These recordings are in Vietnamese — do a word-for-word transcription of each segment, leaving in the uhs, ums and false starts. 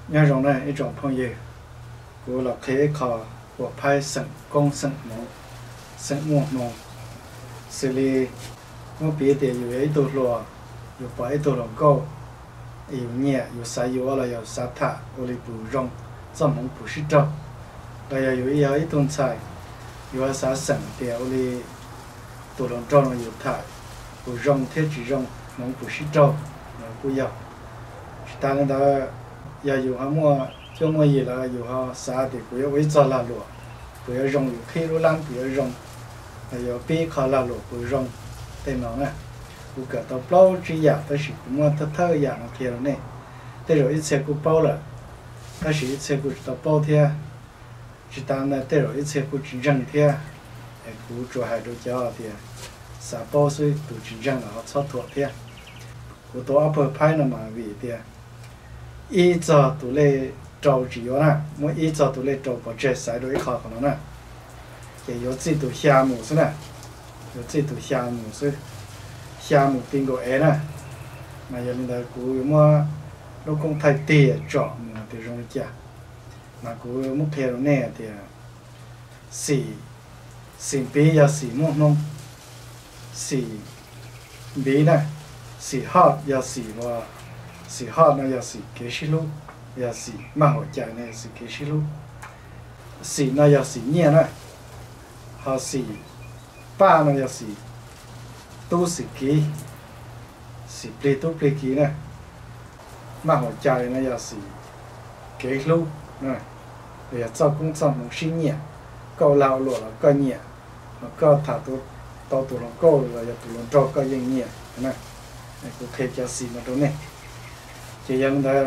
nhớ rong này一种朋友我老可以考我拍省工省农省木农xử lý我别的有一道路有把一道路高有nhẹ有啥有了有啥塔我里不用这门不是找了要有要一顿菜有啥省的我里道路找了有塔不用贴只用门不是找不要当然的要有哈么就么嘢啦有哈啥的不要为做拉路不要用有开路浪不要用要别靠拉路不用แต่น้องอ่ะกูเกิดตัวเปล่าจีอยากแต่สิกูมัวเท่าๆอย่างเทียร์เนี่ยแต่เราอีเชกูเปล่าละแต่สิอีเชกูตัวเปล่าเทียจีตามเนี่ยแต่เราอีเชกูจีจังเทียไอ้กูจัวหายดูเจ้าเทียสาเปล่าซื้อตัวจีจังแล้วชอบถั่วเทียกูตัวอัปเปอร์พายน่ะมาวีเทียอีจอตัวเล่เจ้าจีอยู่นะมัวอีจอตัวเล่เจ้าปัจจัยสายโดยข้อของเรานะเกี่ยวกับตัว项目是呢有这头项目是项目订过哎呢，那有领导古么老公太低找么的容易家，那古么偏了呢的，是是比要是么弄，是比呢是好要是话是好那要是给西路，要是蛮好家呢是给西路，是那要是念呢，好是。ba nó là gì tu sĩ kỹ sĩ plei tu plei kỹ này mà họ chạy nó là gì cái lúc này để cho công作một sinh nhẹ câu lao lụa là câu nhẹ nó câu thả tu tao tu nó câu là tu nó cho câu yên nhẹ này này cũng thấy cho sĩ mà đâu này chỉ yang đó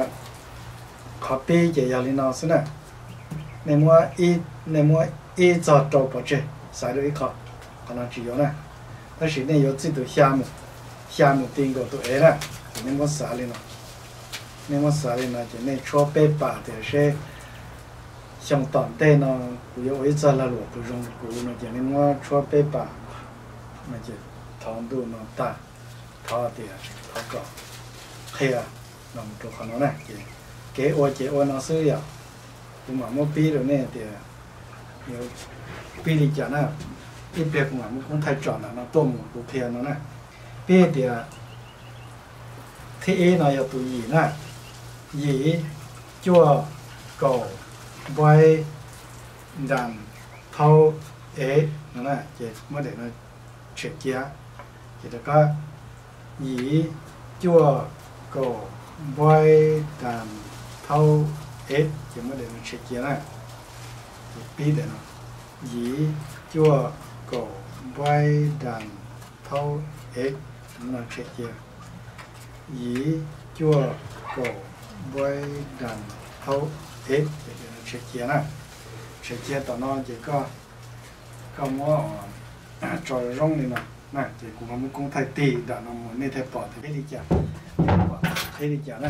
copy chỉ yang lên nó xí này nên mua ít nên mua ít cho trâu bỏ chơi sai được ít khó可能只有呢，但是呢有这头项目，项目订过都哎了，就那么啥的呢？那么啥的呢？就那超百八的是，像当代呢，古有位置了路不容古呢，就那么超百八，那就长度呢大，高的高高，黑啊，那么多可能呢，给我给我那是要，我嘛没比了呢的，有比例讲呢。一别个嘛，我讲太长了，那多么不偏了呢？别的，ที่เอน่ะ要读อีนะอีจั่วเก่าไว้ดันเท่าเอนั่นน่ะเจ็ดเมื่อเด็กน่ะเฉียดเจียเจ็ดก็อีจั่วเก่าไว้ดันเท่าเอเจ็ดเมื่อเด็กน่ะเฉียดเจียน่ะปีเด็กน่ะอีจั่วcổ vai đàn thâu ếch nó chết chưa dĩ chua cổ vai đàn thâu ếch nó chết chưa nè chết chưa tao nó chỉ có có mua trò rong này nè nè chỉ cũng không cũng thay tì đã nó muốn nên thay bỏ thì đi chả thay đi chả nè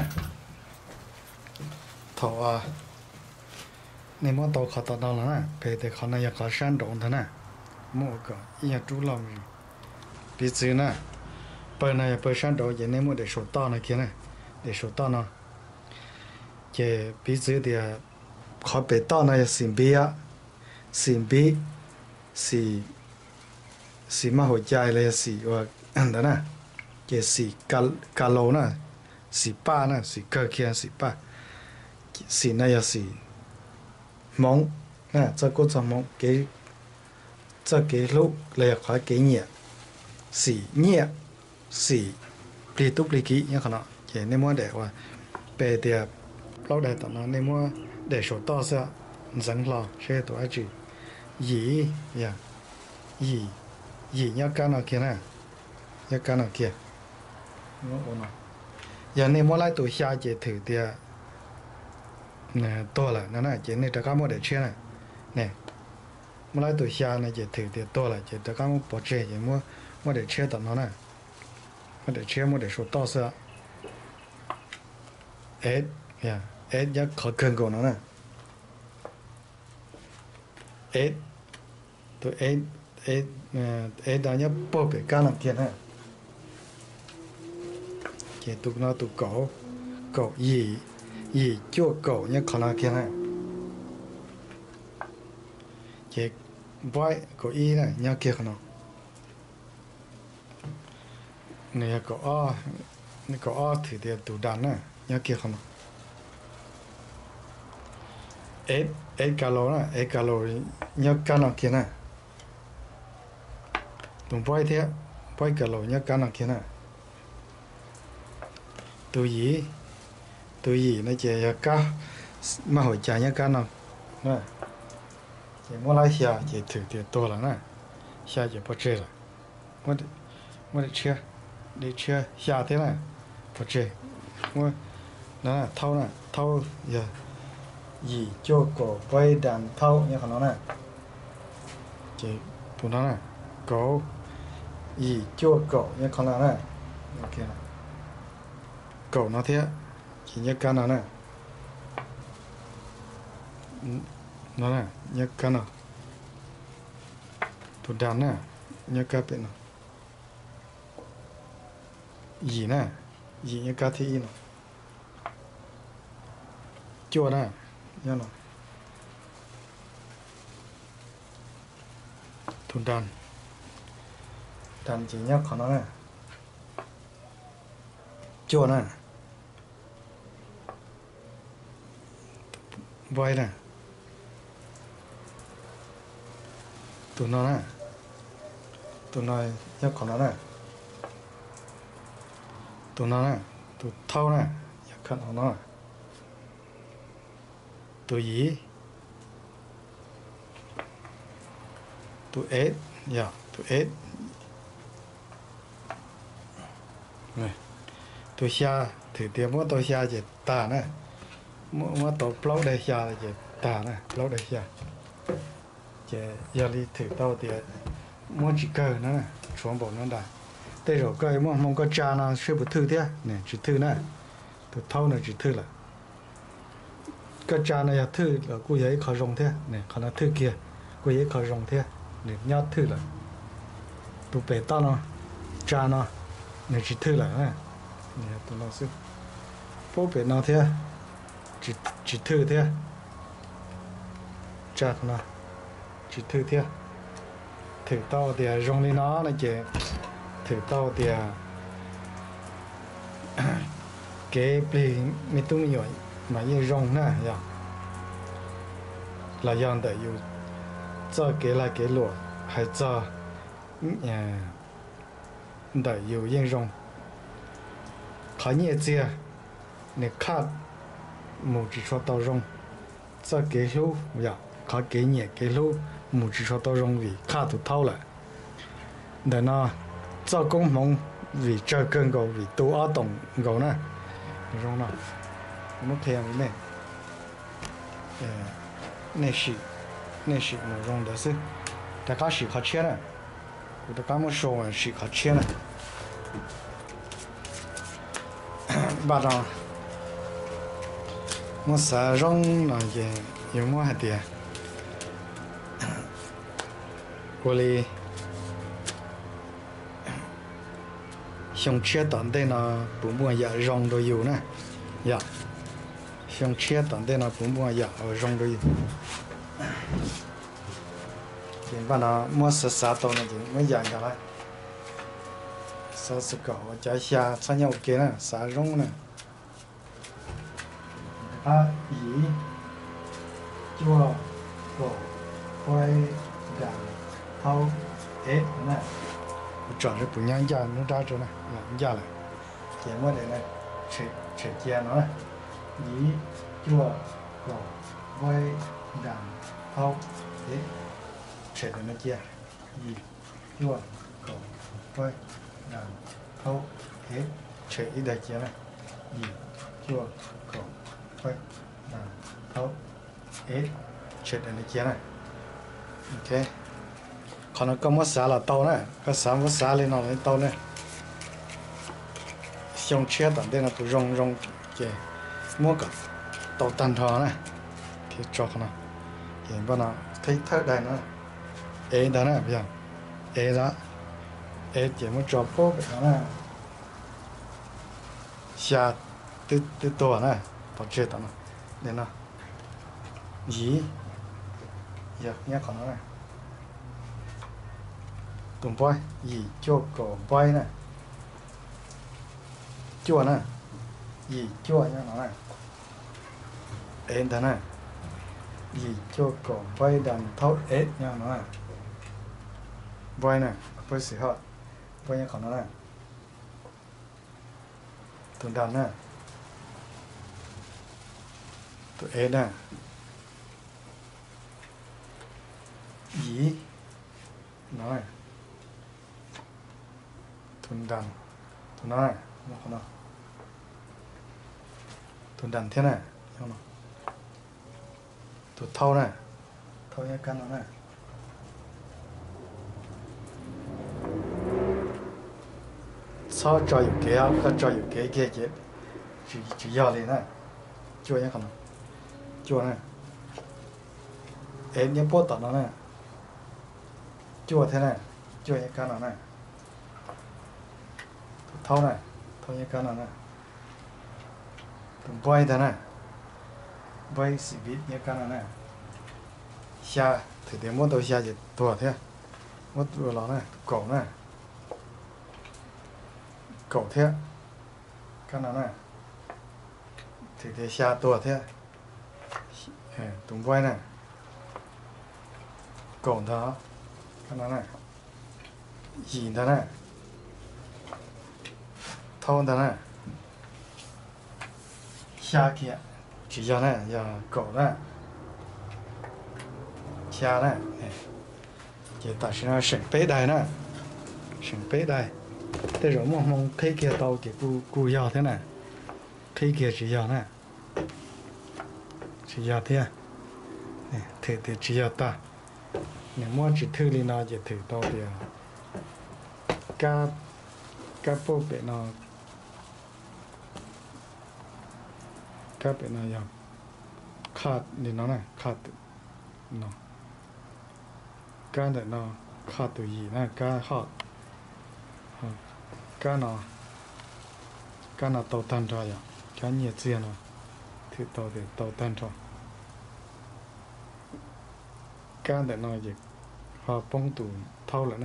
thầu à nên mua tàu khát tao đó nè về thì khả năng có sản động thế nè mua cái nhà chú lòng bây giờ nè bây này bây sáng đầu giờ nên mua để sổ to này kia nè để sổ to nó giờ bây giờ thì khó bị to này xin bia xin bia xì xì mà hồi chạy là xì và đó nè giờ xì cá cá lô nè xì ba nè xì cơ kia xì ba xì này là xì móng nè cho cô cho móng cái cho cái lúc là khỏi cái nhẹ xỉ nhẹ xỉ đi túc đi kỹ nhá khả chỉ nên mua để qua bề tiệp lâu đại tao nó nên mua để số to sẽ dẫn lò xe tổ ai chỉ dĩ ya dĩ dĩ nhá cái nào kia nè nhá cái nào kia giờ nên mua lại tổ xa chỉ thử tiệp nè to là nó nè chỉ nên tất cả mua để chơi này nè mua lại tổ xa này chỉ thử tiệp to là chỉ tất cả mua bỏ chơi chỉ mua mua để chơi tao nó nè mua để chơi mua để số to sẽ ết ya ết nhá khó cân của nó nè ết tụi ết ết ết đó nhá bỏ cái cá làm kia nè chỉ tụi nó tụi cổ cổ gì gì chua cổ như con nào kia này cái voi của y này nhau kia con nào này có o này có o thì để tủ đàn này nhau kia con nào eight eight calo này eight calo nhau con nào kia này tụng voi thế voi calo nhau con nào kia này tụ gì tụ gì nó chỉ cá mà hồi trả nhau con nào nè chỉ mua lại xia chỉ thử tiền to là nè xia chỉ bắt chơi là mua mua để chơi để chơi xia thế này bắt chơi mua đó là thâu nè thâu giờ gì cho cổ quay đàn thâu như nó nè chỉ tụi nó nè cổ gì cho cổ như con nó nè ok nè cổ nó thế chỉ như con nó nè nó nè như con nào tụi đàn nè như cá bên nào gì nè gì như cá thi nào chua nè như nào tụi đàn đàn chỉ nhắc của nó nè chua nè voi nè tụi nó nè tụi nó nhắc của nó nè tụi nó nè tụi thâu nè nhắc của nó nè tụi gì tụi ếch dạ tụi ếch này tụi xa thì tiền mua tụi xa chỉ tà nè mua mua tụi plau đây xa là chỉ tà nè plau đây xa chỉ giờ đi thử tao thì mua chỉ cờ nữa nè xuống bộ nó đã đây rồi coi mua mong có cha nó sẽ bút thư thế nè chỉ thư nè tụi thâu này chỉ thư là cái cha này thư là cô ấy khó dùng thế nè còn là thư kia cô ấy khó dùng thế để nhớ thư là tụi bé tao nó cha nó nè chỉ thư là nè nè tụi nó sẽ bố bé nó thế chỉ chỉ thư thế cha nó chỉ thư thế thử tao thì dùng đi nó là chỉ thử tao thì cái bì mi tung nhiều mà như dùng nè ya là yang để yêu cho cái là cái lúa hay cho nhà để yêu yên dùng khó nhẹ chia để khát một chỉ cho tao dùng cho cái hữu ya khó cái nhẹ cái hữu một chỉ cho tao dùng vì khát tụt thâu lại để nó cho công mong vì chơi cơn gầu vì tu ở tổng gầu nè dùng nào nó theo này này sĩ này sĩ mà dùng đó chứ ta cá sĩ khó chết nè ta cá một số sĩ khó chết nè bà rằng một xã rong là gì nhiều mua hạt tiền cô li xong chết tận đây là cũng mua dạ rong đồ yêu nè dạ xong chết tận đây là cũng mua dạ ở rong đồ yêu thì bà nó mua sữa sữa tàu này thì mới dạ cả lại sữa sữa cỏ trái xa xa nhau kia nè sữa rong nè à gì chua cổ quay gà thau ếch nè chọn cái bún nhang già nó ra chỗ này làm già lại chén qua đây này chè chè chè nó này dí chua cổ quay gà thau ếch chè để nó chia dí chua cổ quay gà thau ếch chè ít đại chè này dí chua cổ quay gà thau ếch chè để nó chia này ok còn nó có một xã là tàu này có xã một xã lên nó lấy tàu này xong chết tận đây là tụi rong rong cái mua cả tàu tàn thọ này thì cho nó thì bọn nó thấy thở đây nó ế đó này bây giờ ế đó ế chỉ muốn cho bố cái đó này xa từ từ tổ này tao chơi tao nó nên nó gì giờ nhớ còn nó này tụm boy gì cho cổ boy này chua nè gì chua nhá nó này ên thế này gì cho cổ boy đàn thấu ết nhá nó này boy này boy sĩ họ boy nhá còn nó này tụm đàn nè tụi ết nè gì nói thuần đàn thuần nói nó không nào thuần đàn thế này không nào thuần thâu này thâu nhá căn nó này sao choอยู่เกะก็choอยู่เกะเกะเกะchỉ chỉ要เลยนะช่วยยังkhông nàoช่วยนะเอ็นยังปวดต่อเนาะนะchua thế này chua những cái nào này thâu này thâu những cái nào này quay thế này quay xịt vít những cái nào này xa thử điểm muốn tôi xa gì tua thế muốn tua nó này cổ này cổ thế cái nào này thử để xa tua thế tùng quay này cổ đó nó này gì đó này thâu đó này xa kia chỉ cho này giờ cổ này xa này chỉ ta sẽ nói sừng bế đài này sừng bế đài thế rồi mong mong khi kia tàu chỉ cu cu giao thế này khi kia chỉ giao này chỉ giao thế này thì thì chỉ giao ta nếu mua chỉ thử lên nó chỉ thử tao thì cá cá bố bể nó cá bể nó giờ khát lên nó này khát nó cá để nó khát từ gì nè cá khát cá nó cá nó tàu tan ra vậy cá nhiệt tiền nó thử tao thì tàu tan ra cá để nó gì họ bông tủ thâu lại này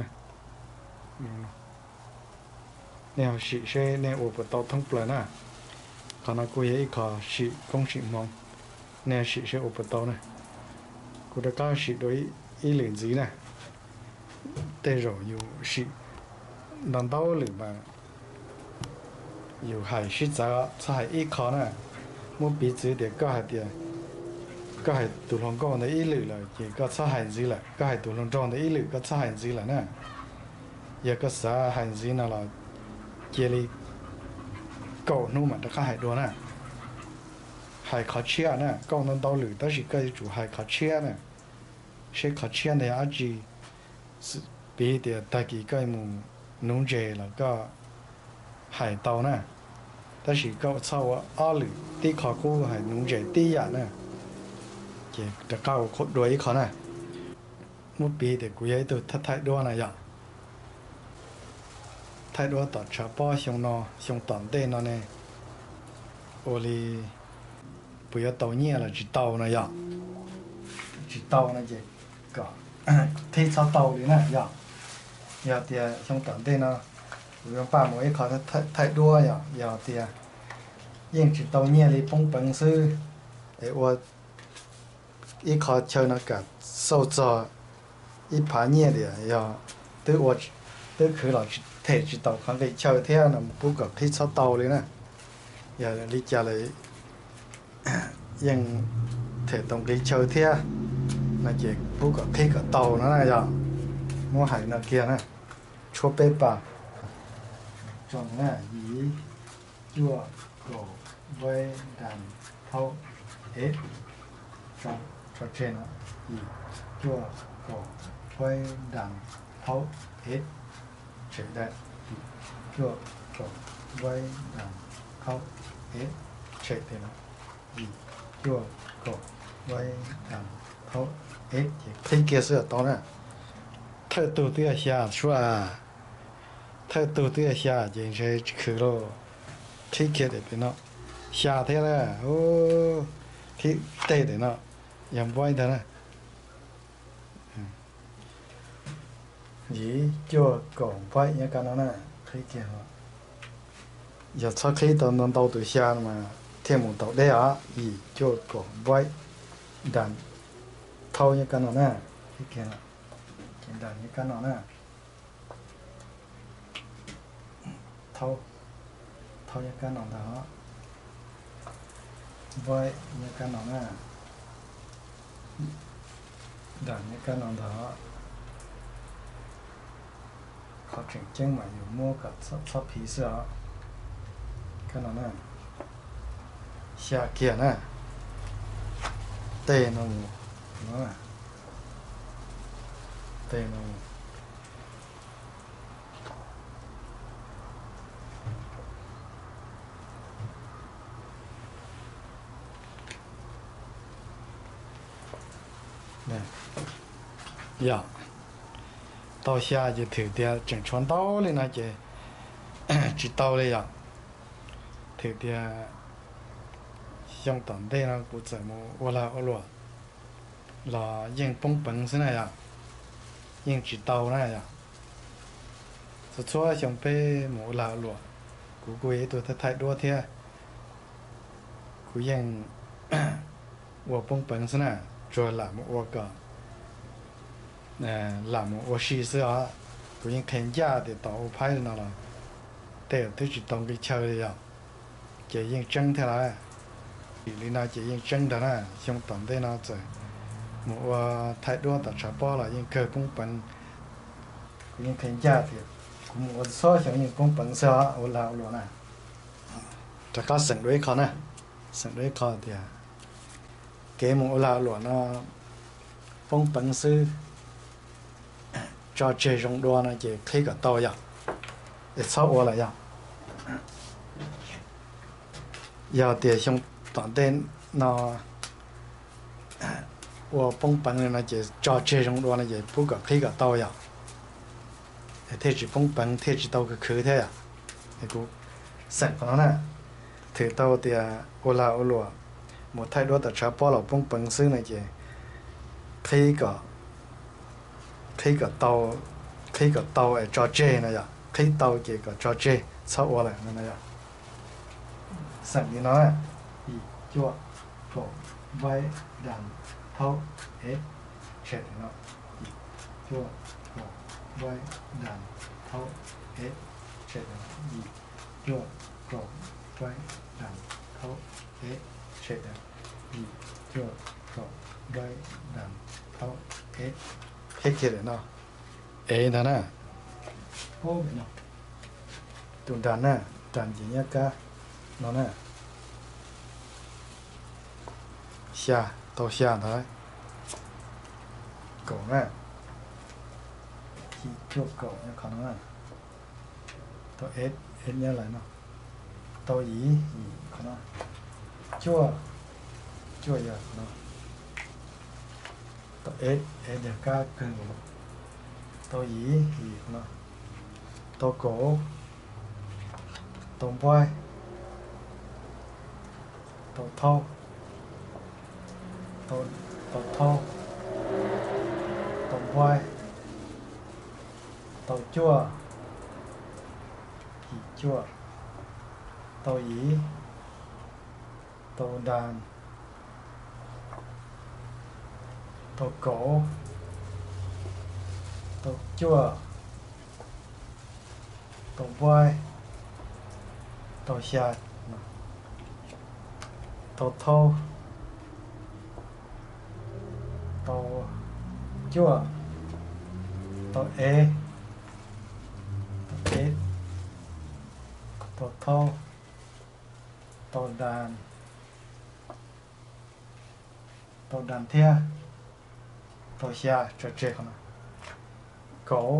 nèo sĩ xe nèo ổ tàu thông bờ nè còn nó cuối ấy có sĩ công sĩ mong nèo sĩ xe ổ tàu này cô đã cao sĩ đối ý liền gì này tê rồi nhiều sĩ đàn tàu liền mà nhiều hải sĩ giá sai ý khó nè muốn bị giữ để có hải tiền có hai tụ lòng con đấy ý lự là chỉ có xã hành gì là có hai tụ lòng tròn đấy ý lự có xã hành gì là nè giờ có xã hành gì nào là chia li cầu nu mà nó có hai đua nè hai khó chia nè con nó đau lử đó chỉ cái chủ hai khó chia nè sẽ khó chia này ở gì bị để đại kỳ cái mù nông chế là có hai tàu nè đó chỉ có sau ở lử tí khó cô hai nông chế tí ya nè chỉ đã cao khốt đuổi khó này một bí để quý ấy từ thắt thái đua này vậy thái đua tọt chả bao xong nó xong toàn tên nó này ô li bây giờ tàu nhẹ là chỉ tàu này vậy chỉ tàu này chỉ cả thế sao tàu đấy này vậy giờ thì xong toàn tên nó bây giờ ba mỗi khó thái thái đua vậy giờ thì riêng chỉ tàu nhẹ thì bông bông sư để ô ít khó chơi nó cả sâu cho ít phá nhẹ để giờ từ我từ khử là thể chỉ tàu còn về chơi thế là bố gặp thích sao tàu đấy nè giờ đi chơi lại nhưng thể tổng đi chơi thế là chỉ bố gặp thích cả tàu nó này giờ mua hải nó kia nè chua bê bà chọn nè ý chua cổ với đàn thâu hết chọn cho trên nó ý chua cổ với đàn thâu hết chuyển đây chua cổ với đàn thâu hết chuyển thì nó ý chua cổ với đàn thâu hết thì thấy kia sẽ to nè thay tu tiêu xa xóa thay tu tiêu xa chỉ sẽ khử lo thấy kia để bên nó xa thế là ô khi tê để nó nhầm voi thế này gì cho còn phải những cái nó nè khi kia mà giờ sau khi tao nó tao từ xa mà thêm một tàu đây à gì cho còn phải đàn thâu những cái nó nè khi kia là đàn những cái nó nè thâu thâu những cái nó đó với những cái nó nè đàn những cái nó đóเขาถึงแจ้งมาอยู่มั่วกับชอบผีเสื้อขนาดนั้นเสียเกียร์นะเตะนงนะเตะนงเนี่ยอย่า到下就头点正常到了那就知道了呀，头点相当的那不怎么我来我落，那应蹦蹦是那样，应知道那样，是错想被我来落，กูกู也ตัว太多天，กู应我蹦蹦是那，做了我个。nè làm một sĩ sư á, cũng những khen gia để tạo phái nó là, để tôi chỉ tông cái chơi rồi, chỉ những chân thế này, thì là chỉ những chân đó nè, xong tận đây nó rồi, một thái độ tập trả bao là những cơ công bằng, cũng những khen gia thì cũng một số những công bằng sao ở lao luôn nè, chắc có sẵn đối khó nè, sẵn đối khó thì cái một lao luôn nó công bằng sư cho chơi trong đua nó chỉ thấy cả tàu vậy, để sau qua lại vậy, giờ thì xong toàn tên nó, và bông bông nó chỉ cho chơi trong đua nó chỉ不搞thấy cả tàu vậy, thế chỉ bông bông thế chỉ tàu cái khứ thế à, thì cũng sẵn của nó nè, thử tàu thì ô la ô lùa, một thái độ tập trả bao là bông bông xứ này chỉ thấy cả thấy cả tàu thấy cả tàu ở trò chơi này à thấy tàu chỉ cả trò chơi sau qua lại này à sẵn như nói thì chua phổ vai đàn thâu hết chết nó chua phổ vai đàn thâu hết chết nó gì chua phổ vai đàn thâu hết chết nó gì chua phổ vai đàn thâu hết hết kia đấy nó, ấy đó nè, ô vậy nó, tụi đàn nè, đàn gì nhá ca, nó nè, xa, tao xa thôi, cậu nè, chỉ cho cậu nhá con nó nè, tao ép ép nhá lại nó, tao gì gì con nó, chua, chua giờ nó. tao ép ép được ca cưng tao dí gì nó tao cổ tao vai tao thâu tao tao thâu tao vai tao chua gì chua tao dí tao đàn tao cổ tao chua tao vai tao xa tao thâu tao chua tao ê tao ê tao thâu tao đàn tao đàn thea tao xa cho chơi không cổ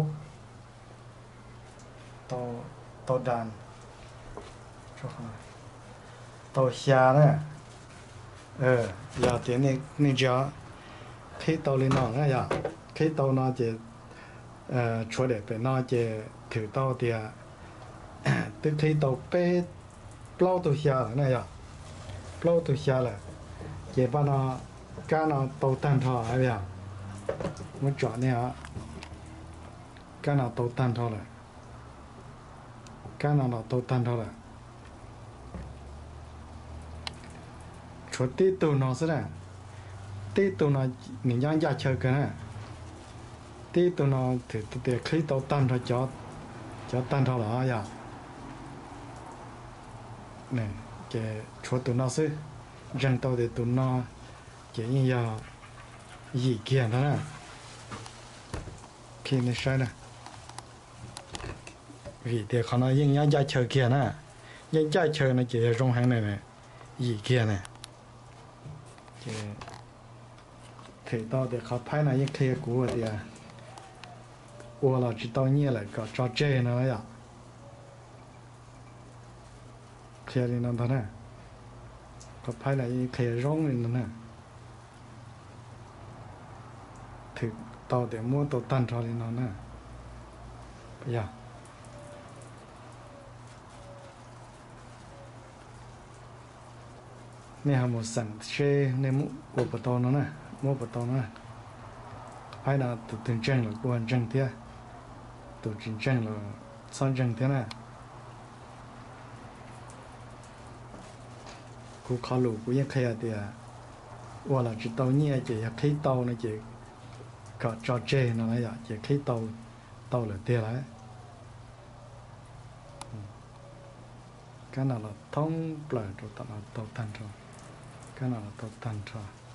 tao tao đàn cho không tao xa đấy ờ giờ tiếng này này cho khi tao lên nó nghe ya khi tao nó chỉ ờ cho để bên nó chỉ thử tao thì tức khi tao bé bao tao xa này ya lâu tôi xa là chế ba nó cá nó tàu tan thọ hay vậy muốn chọn này hả cá nào tàu tan thọ là cá nào nó tàu tan thọ là chỗ tí tù nó sẽ là tí tù nó mình đang ra chơi cái này tí tù nó thì tôi để khí tàu tan thọ cho cho tan thọ là vậy này cái chỗ tù nó sẽ răng tàu để tù nó cái như vậy gì kia đó nè khi này sai nè vì để họ nói những nhà chơi kia nè những nhà chơi này chỉ trong hàng này này gì kia nè chỉ thì tao để họ拍那những kia của thì à我了知道你了个找这呢呀kia đi nó đó nè họ拍那những kia rong lên nè thì tao để mua tàu tan cho lên nó nè bây giờ nè họ một sản xe nè mua của bà tàu nó nè mua bà tàu nó hay là tụi từng chân là của anh chân thế tụi chân chân là son chân thế nè của khó lù của những khai thì à hoặc là chỉ tàu nhẹ chỉ khí tàu nó chỉ có cho chê nó là chỉ khí tàu tàu là tiền đấy cái nào là thông bờ rồi tao là tàu tan rồi cái nào là tàu tan rồi